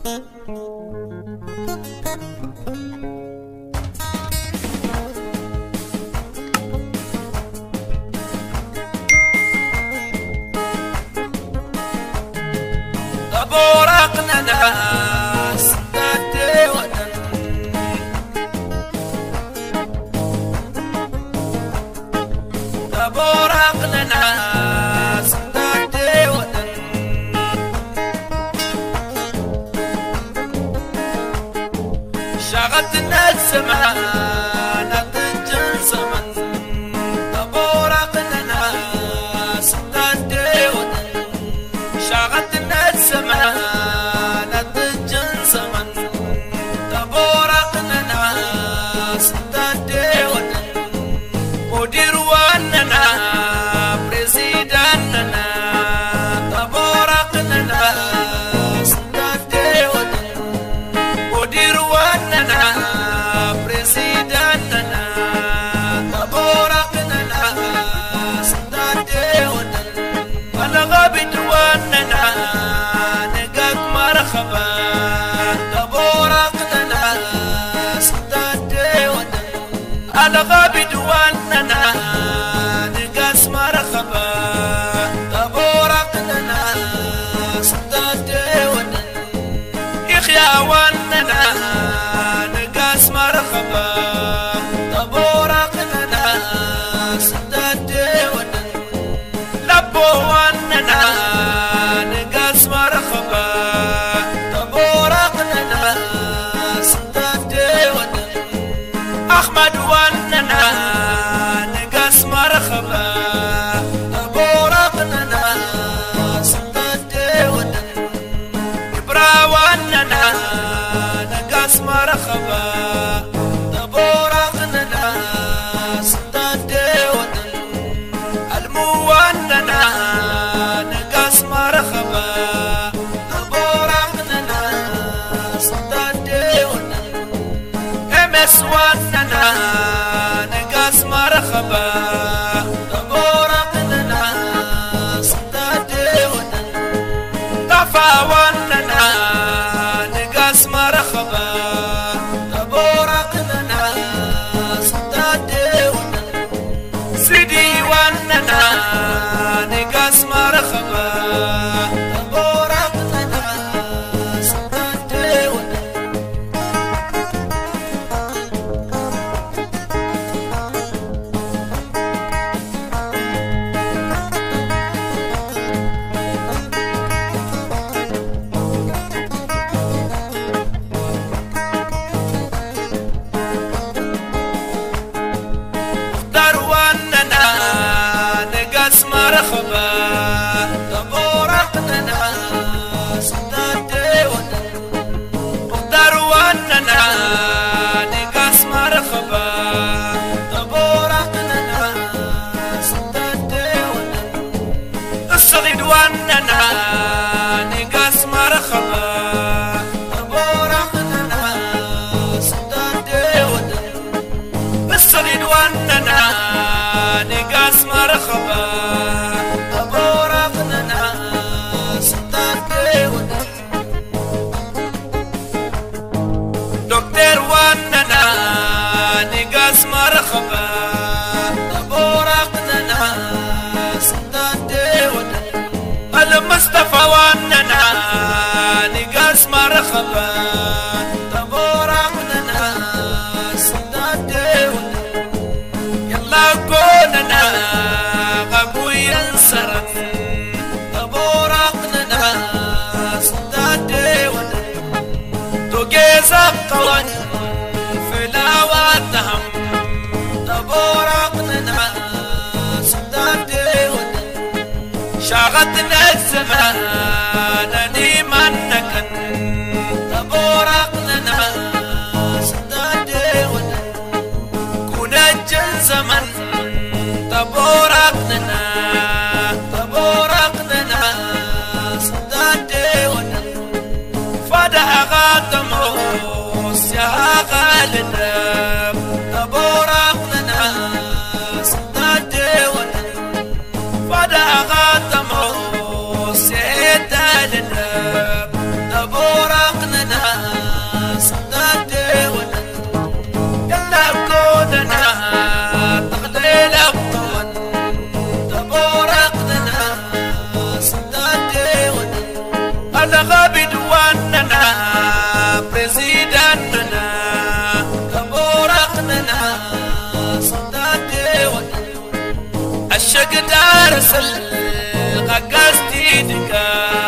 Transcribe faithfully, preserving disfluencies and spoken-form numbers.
تبورقنا ناس تاتي ودن تبورقنا ناس تاتي ودن شغلتنا الزمان تنجن زمن تبورقنا ناس تاتي ودن شغلتنا الزمان تنجن زمن تبورقنا ناس تاتي ودن مدير واننا بريزيداننا تبورقنا ناس تاتي ودن مدير واننا بريزيداننا تبورقنا ناس تاتي ودن الغابد واننا نقاك مرحبا تبورقنا ناس تاتي ودن الغابد واننا نقاس مرحبا تبورقنا ناس تاتي ودن يخيا واننا نقاس مرحبا تبورقنا ناس تاتي ودن لبو واننا نقاس مرحبا تبورقنا ناس تاتي ودن احمد واننا نقاس مرحبا تبورقنا ناس تاتي ودن ابرا واننا نقاس مرحبا تبورقنا ناس تاتي ودن المو واننا نقاس مرحبا تبورقنا ناس تاتي ودن امس واننا نقاس مرحبا تبورقنا ناس تاتي ودن طفا واننا نقاس مرحبا تبورقنا ناس تاتي ودن سيدي واننا نقاس مرحبا تبورقنا ناس تاتي ودن اختار واننا نقاس مرحبا تبورقنا ناس تاتي ودن اختار واننا نقاس مرحبا تبورقنا ناس تاتي ودن الصغير واننا نقاس مرحبا تبورقنا ناس تاتي ودن الصغير واننا نقاس مرحبا تبورقنا ناس تاتي ودن دكتور واننا نقاس مرحبا تبورقنا ناس تاتي ودن المصطفى واننا نقاس مرحبا تبورقنا ناس تاتي ودن يلا كوننا غبو ينصرن تبورقنا ناس تاتي ودن تجيز الطوان فلاواتهم تبورقنا ناس تاتي ودن شاغتنا الزمان نيمانكن تبورقنا ناس تاتي ودن كونجن زمن تبورقنا تبورقنا ناس تاتي ودن فدا غاتموس يا غالنا تبورقنا ناس تاتي ودن فدا غاتموس يا دالنا تبورقنا مرسل غقستي دكا